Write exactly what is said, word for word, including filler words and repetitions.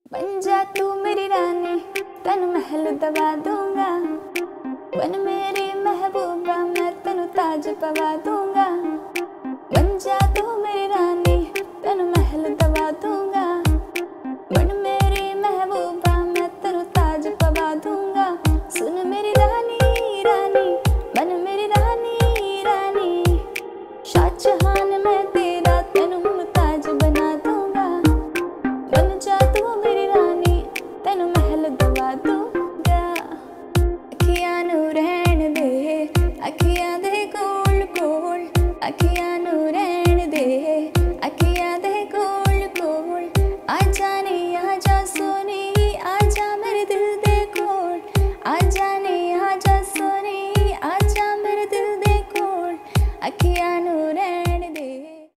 बन जा तू मेरी रानी, तेन महल दबा दूंगा। बन मेरी महबूबा, मैं तेन ताज पवा दूंगा। बन जा तू मेरी रानी।